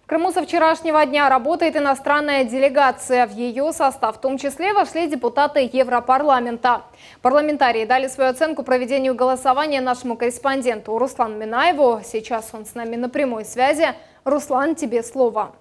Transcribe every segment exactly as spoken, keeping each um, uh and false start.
Крыму со вчерашнего дня работает иностранная делегация. В ее состав в том числе вошли депутаты Европарламента. Парламентарии дали свою оценку проведению голосования нашему корреспонденту Руслану Минаеву. Сейчас он с нами на прямой связи. Руслан, тебе слово.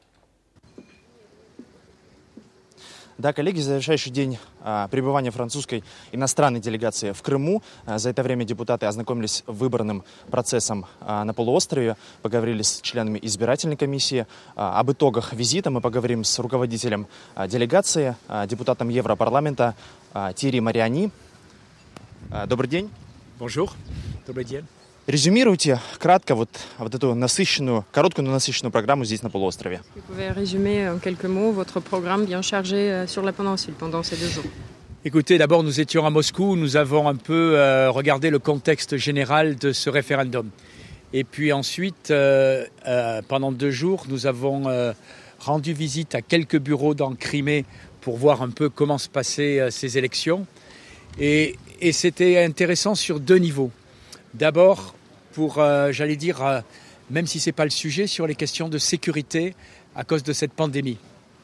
Да, коллеги, завершающий день а, пребывания французской иностранной делегации в Крыму. А, за это время депутаты ознакомились с выборным процессом а, на полуострове, поговорили с членами избирательной комиссии. А, об итогах визита мы поговорим с руководителем а, делегации, а, депутатом Европарламента а, Тьерри Мариани. А, добрый день. Bonjour. Добрый день. Резюмируйте кратко вот, вот эту насыщенную, короткую, но насыщенную программу здесь на полуострове. Vous pouvez résumer en quelques mots votre programme bien chargé sur la péninsule pendant ces deux jours. Écoutez, d'abord nous étions à Moscou, nous avons un peu euh, regardé le contexte général de ce référendum. Et puis ensuite, euh, euh, pendant deux jours, nous avons euh, rendu visite à quelques bureaux dans Crimée pour voir un peu comment se passaient euh, ces élections. Et, et c'était intéressant sur deux niveaux. D'abord, pour, euh, j'allais dire, euh, même si ce n'est pas le sujet, sur les questions de sécurité à cause de cette pandémie.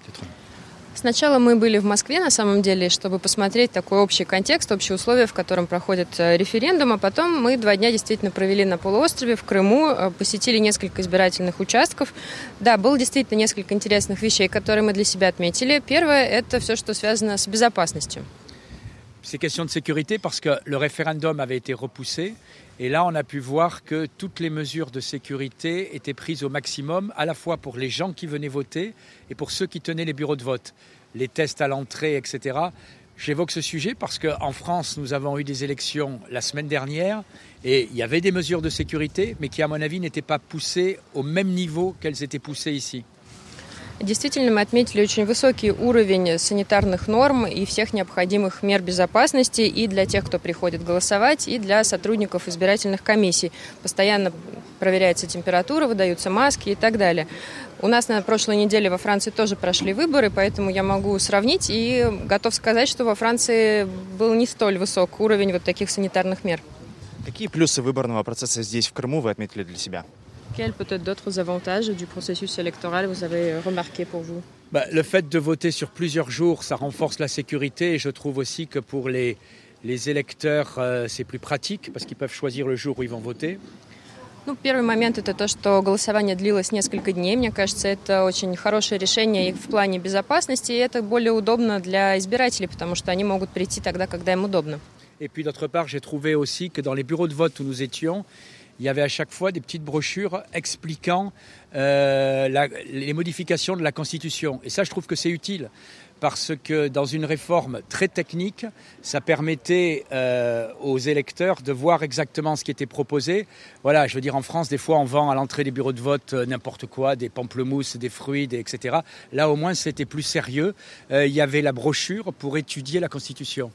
Сначала мы были в Москве, на самом деле, чтобы посмотреть такой общий контекст, общие условия, в котором проходит референдум. А потом мы два дня действительно провели на полуострове, в Крыму, посетили несколько избирательных участков. Да, было действительно несколько интересных вещей, которые мы для себя отметили. Первое – это все, что связано с безопасностью. C'est question de sécurité parce que le référendum avait été repoussé et là on a pu voir que toutes les mesures de sécurité étaient prises au maximum à la fois pour les gens qui venaient voter et pour ceux qui tenaient les bureaux de vote, les tests à l'entrée, et cetera. J'évoque ce sujet parce qu'en France nous avons eu des élections la semaine dernière et il y avait des mesures de sécurité mais qui à mon avis n'étaient pas poussées au même niveau qu'elles étaient poussées ici. Действительно, мы отметили очень высокий уровень санитарных норм и всех необходимых мер безопасности и для тех, кто приходит голосовать, и для сотрудников избирательных комиссий. Постоянно проверяется температура, выдаются маски и так далее. У нас на прошлой неделе во Франции тоже прошли выборы, поэтому я могу сравнить и готов сказать, что во Франции был не столь высок уровень вот таких санитарных мер. Какие плюсы выборного процесса здесь, в Крыму, вы отметили для себя? Quels peut-être d'autres avantages du processus électoral vous avez remarqué pour vous? Bah, le fait de voter sur plusieurs jours, ça renforce la sécurité et je trouve aussi que pour les, les électeurs, euh, c'est plus pratique parce qu'ils peuvent choisir le jour où ils vont voter. Ну, первый момент – это то, что голосование длилось несколько дней. Мне кажется, это очень хорошее решение и в плане безопасности, и это более удобно для избирателей, потому что они могут прийти тогда, когда им удобно. Et puis d'autre part, j'ai trouvé aussi que dans les bureaux de vote où nous étions, il y avait à chaque fois des petites brochures expliquant euh, la, les modifications de la Constitution. Et ça, je trouve que c'est utile parce que dans une réforme très technique, ça permettait euh, aux électeurs de voir exactement ce qui était proposé. Voilà, je veux dire, en France, des fois, on vend à l'entrée des bureaux de vote euh, n'importe quoi, des pamplemousses, des fruits, des, et cetera. Là, au moins, c'était plus sérieux. Euh, il y avait la brochure pour étudier la Constitution.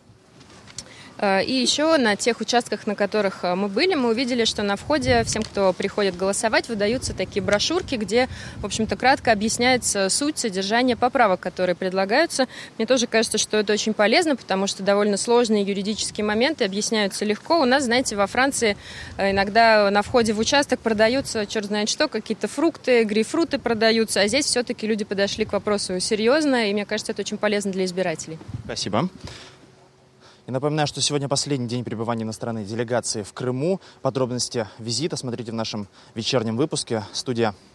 И еще на тех участках, на которых мы были, мы увидели, что на входе всем, кто приходит голосовать, выдаются такие брошюрки, где, в общем-то, кратко объясняется суть, содержание поправок, которые предлагаются. Мне тоже кажется, что это очень полезно, потому что довольно сложные юридические моменты объясняются легко. У нас, знаете, во Франции иногда на входе в участок продаются, черт знает что, какие-то фрукты, грейпфруты продаются, а здесь все-таки люди подошли к вопросу серьезно, и мне кажется, это очень полезно для избирателей. Спасибо. И напоминаю, что сегодня последний день пребывания иностранной делегации в Крыму. Подробности визита смотрите в нашем вечернем выпуске. Студия.